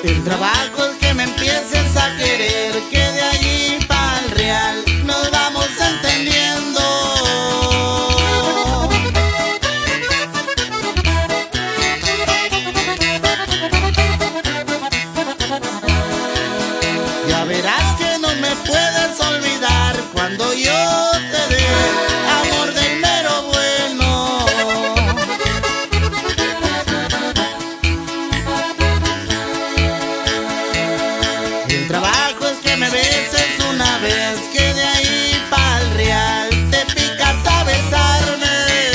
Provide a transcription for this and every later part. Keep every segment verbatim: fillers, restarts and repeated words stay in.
El trabajo es que me empieces a querer, que de allí para el real nos vamos entendiendo. Ya verás que no me puedes olvidar cuando yo te dé amor del mero bueno. El trabajo es que me beses una vez, que de ahí para el real te picas a besarme.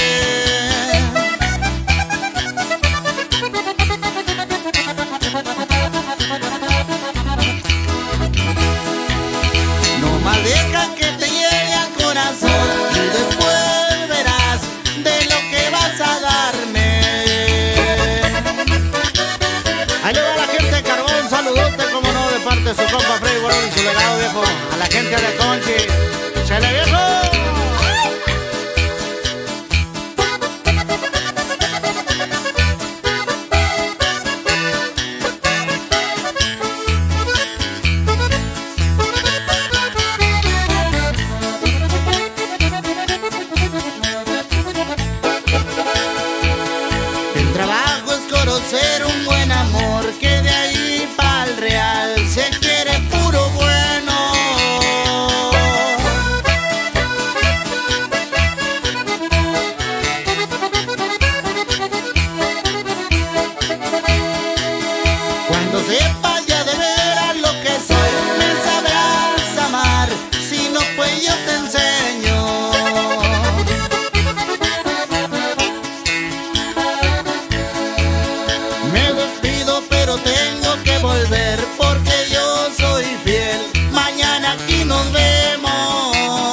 No más deja que te llegue al corazón y después verás de lo que vas a darme. Ahí le va a la gente de Carbón, un saludote, como no, de parte de su compa Freddy Bolón y su legado, viejo. A la gente de Conchi, ¡chale, viejo! El trabajo es conocer un buen amor, que de ahí para el real se quiere puro bueno. Cuando sepas ya de veras lo que soy, me sabrás amar, si no pues yo te enseño. Me despido pero tengo que volver, porque yo soy fiel, mañana aquí nos vemos.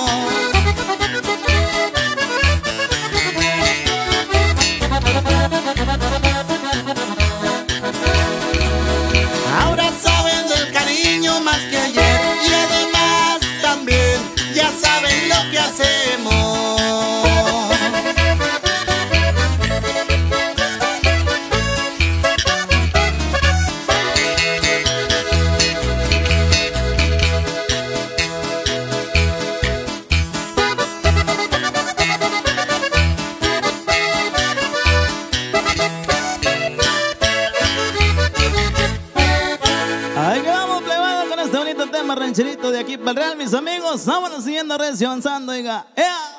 Ahora saben del cariño más que ayer, y además también ya saben lo que hacemos. Ahí que vamos, plebado, con este bonito tema rancherito de aquí para el real, mis amigos. Vámonos siguiendo recio avanzando, oiga. ¡Ea!